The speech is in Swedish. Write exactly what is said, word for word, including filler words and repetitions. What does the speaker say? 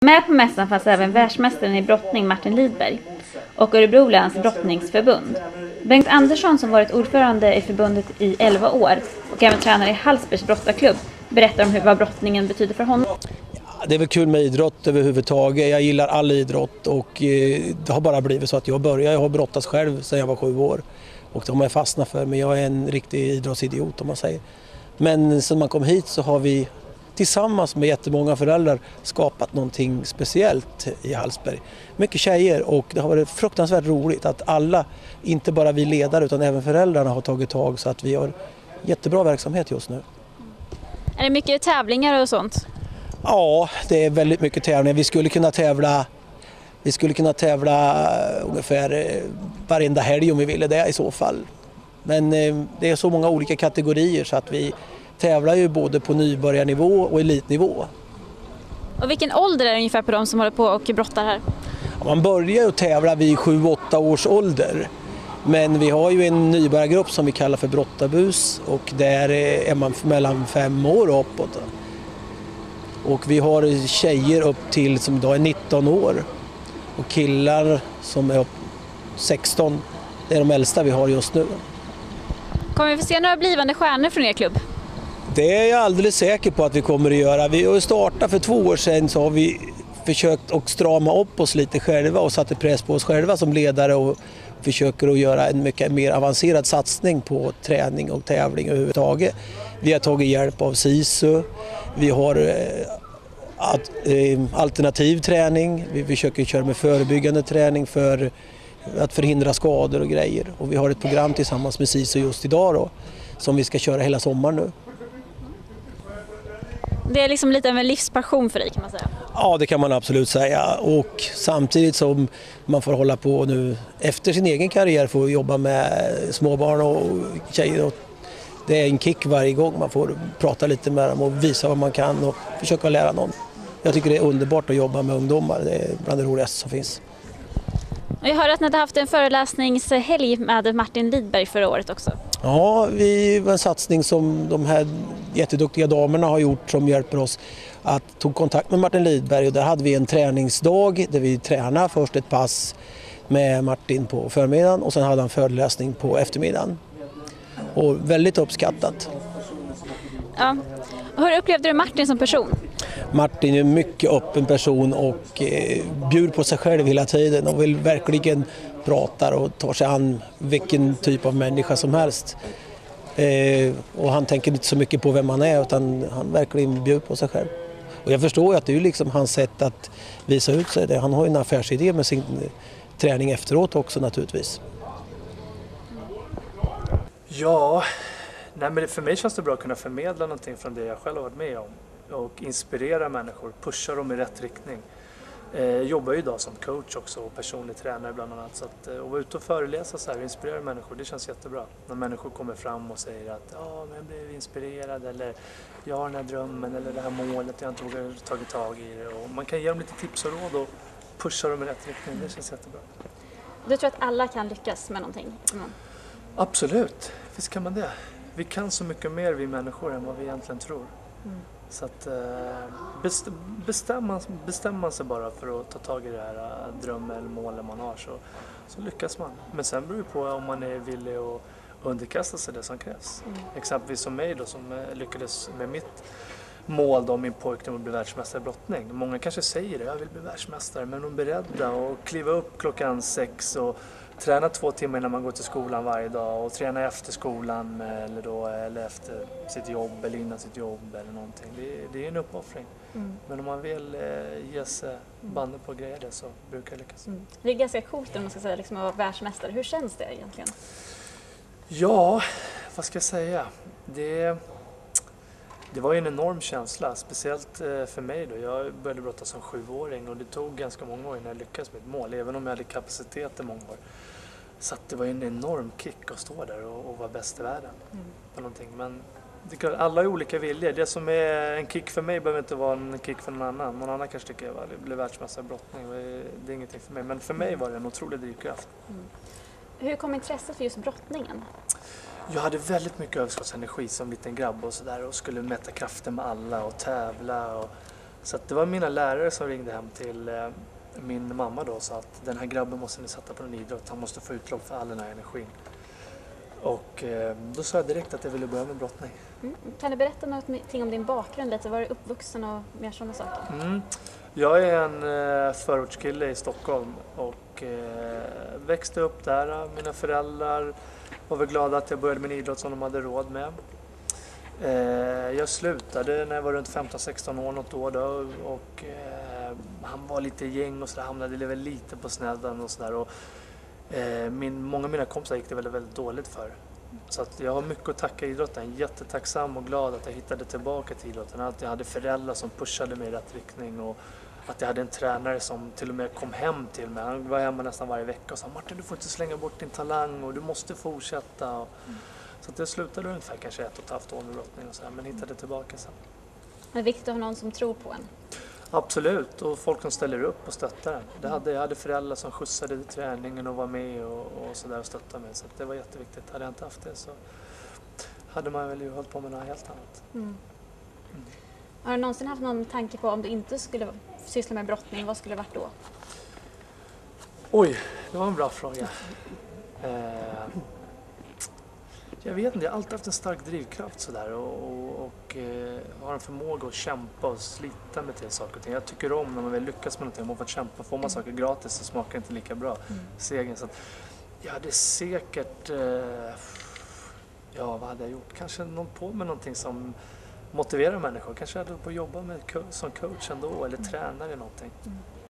Med på mässan fanns även världsmästaren i brottning Martin Lidberg och Örebro läns brottningsförbund. Bengt Andersson, som varit ordförande i förbundet i elva år och även tränare i Hallsbergs brottarklubb, berättar om hur, vad brottningen betyder för honom. Ja, det är väl kul med idrott överhuvudtaget. Jag gillar all idrott och eh, det har bara blivit så att jag började. Jag har brottats själv sedan jag var sju år och det har man fastnat för, men jag är en riktig idrottsidiot om man säger. Men sen man kom hit så har vi tillsammans med jättemånga föräldrar skapat någonting speciellt i Hallsberg. Mycket tjejer, och det har varit fruktansvärt roligt att alla, inte bara vi ledare utan även föräldrarna, har tagit tag så att vi har jättebra verksamhet just nu. Är det mycket tävlingar och sånt? Ja, det är väldigt mycket tävlingar. Vi skulle kunna tävla, vi skulle kunna tävla ungefär varenda helg om vi ville det i så fall. Men det är så många olika kategorier så att vi tävlar ju både på nybörjarnivå och elitnivå. Och vilken ålder är det ungefär på de som håller på och brottar här? Ja, man börjar ju tävla vid sju åtta års ålder. Men vi har ju en nybörjargrupp som vi kallar för brottarbus, och där är man mellan fem år och uppåt. Och vi har tjejer upp till som idag är nitton år och killar som är upp sexton. Det är de äldsta vi har just nu. Kommer vi få se några blivande stjärnor från er klubb? Det är jag alldeles säker på att vi kommer att göra. Vi har startat för två år sedan, så har vi försökt att strama upp oss lite själva och satt press på oss själva som ledare och försöker att göra en mycket mer avancerad satsning på träning och tävling överhuvudtaget. Vi har tagit hjälp av SISU, vi har alternativ träning, vi försöker köra med förebyggande träning för att förhindra skador och grejer. Och vi har ett program tillsammans med SISU just idag då, som vi ska köra hela sommaren nu. Det är liksom lite av en livspassion för dig, kan man säga. Ja, det kan man absolut säga. Och samtidigt som man får hålla på nu efter sin egen karriär, får jobba med småbarn och tjejer. Det är en kick varje gång man får prata lite med dem och visa vad man kan och försöka lära någon. Jag tycker det är underbart att jobba med ungdomar. Det är bland det roligaste som finns. Jag hörde att ni hade haft en föreläsningshelg med Martin Lidberg förra året också. Ja, vi var en satsning som de här jätteduktiga damerna har gjort som hjälper oss att ta kontakt med Martin Lidberg, och där hade vi en träningsdag där vi tränade först ett pass med Martin på förmiddagen och sen hade han föreläsning på eftermiddagen. Och väldigt uppskattat. Ja. Hur upplevde du Martin som person? Martin är en mycket öppen person och eh, bjuder på sig själv hela tiden och vill verkligen prata och ta sig an vilken typ av människa som helst. Eh, och han tänker inte så mycket på vem man är, utan han verkligen bjuder på sig själv. Och jag förstår att det är liksom hans sätt att visa ut sig. Han har en affärsidé med sin träning efteråt också naturligtvis. Ja, nej men för mig känns det bra att kunna förmedla någonting från det jag själv har varit med om och inspirera människor, pusha dem i rätt riktning. Jag jobbar ju idag som coach också och personlig tränare bland annat, så att, och vara ute och föreläsa så här och inspirera människor, det känns jättebra. När människor kommer fram och säger att ja, men jag blev inspirerad, eller jag har den här drömmen eller det här målet, jag har inte vågat tagit tag i det, och man kan ge dem lite tips och råd och pusha dem i rätt riktning, det känns jättebra. Du tror att alla kan lyckas med någonting? Mm. Absolut, visst kan man det. Vi kan så mycket mer vi människor än vad vi egentligen tror. Mm. Så att bestämma, bestämma sig bara för att ta tag i det här drömmen eller målen man har, så, så lyckas man. Men sen beror det på om man är villig att underkasta sig det som krävs. Mm. Exempelvis som mig då, som lyckades med mitt mål då, min pojkdröm att bli världsmästare i brottning. Många kanske säger det, jag vill bli världsmästare, men de är beredda att kliva upp klockan sex och träna två timmar innan man går till skolan varje dag och träna efter skolan eller, då, eller efter sitt jobb eller innan sitt jobb eller någonting. Det, det är en uppoffring. Mm. Men om man vill eh, ge sig banden på grejer det, så brukar det lyckas. Mm. Det är ganska coolt om man ska säga, liksom, att vara världsmästare. Hur känns det egentligen? Ja, vad ska jag säga? Det, det var ju en enorm känsla, speciellt eh, för mig då. Jag började brotta som sjuåring och det tog ganska många år innan jag lyckades med ett mål, även om jag hade kapacitet i många år. Så att det var en enorm kick att stå där och, och vara bäst i världen mm. på någonting. Men det är klart, alla har olika viljor. Det som är en kick för mig behöver inte vara en kick för någon annan. Någon annan kanske tycker att jag blev världsmästare i brottning. Det är ingenting för mig. Men för mig var det en otrolig drivkraft. Mm. Hur kom intresset för just brottningen? Jag hade väldigt mycket överskottsenergi som liten grabb och sådär. Och skulle mäta kraften med alla och tävla. Och Så att det var mina lärare som ringde hem till eh, min mamma då och sa att den här grabben måste ni sätta på en idrott, han måste få utlopp för all den här energin. Och eh, då sa jag direkt att jag ville börja med brottning. Mm. Kan du berätta någonting om din bakgrund lite? Var du uppvuxen och mer sådana saker? Mm. Jag är en eh, förortskille i Stockholm och eh, växte upp där. Mina föräldrar var väl glada att jag började med en idrott som de hade råd med. Eh, jag slutade när jag var runt femton sexton år något år då, och eh, han var lite gäng och så där, hamnade väl lite på snedden och sådär. Eh, min, många av mina kompisar gick det väldigt, väldigt dåligt för. Så att jag har mycket att tacka idrotten. Jättetacksam och glad att jag hittade tillbaka till idrotten. Att jag hade föräldrar som pushade mig i rätt riktning och att jag hade en tränare som till och med kom hem till mig. Han var hemma nästan varje vecka och sa: Martin, du får inte slänga bort din talang och du måste fortsätta. Och, mm. Så att jag slutade ungefär kanske ett och ett halvt år med brottning och så här, men hittade tillbaka sen. Det är viktigt att ha någon som tror på en. Absolut, och folk som ställer upp och stöttar en. Det hade, jag hade föräldrar som skjutsade till träningen och var med och, och, så där och stöttade mig. Så det var jätteviktigt. Hade jag inte haft det så hade man väl ju hållit på med något helt annat. Mm. Mm. Har du någonsin haft någon tanke på om du inte skulle syssla med brottning, vad skulle det varit då? Oj, det var en bra fråga. Eh, jag vet inte, jag har alltid haft en stark drivkraft sådär och, och, och eh, har en förmåga att kämpa och slita med till saker och ting. Jag tycker om när man väl lyckas med någonting, om man får kämpa, får man saker gratis så smakar det inte lika bra. Mm. Segern, så att jag hade säkert, eh, ja vad hade jag gjort? Kanske någon på med någonting som motiverar människor. Kanske hade jag på att jobba med, som coach ändå eller tränare eller någonting. Mm.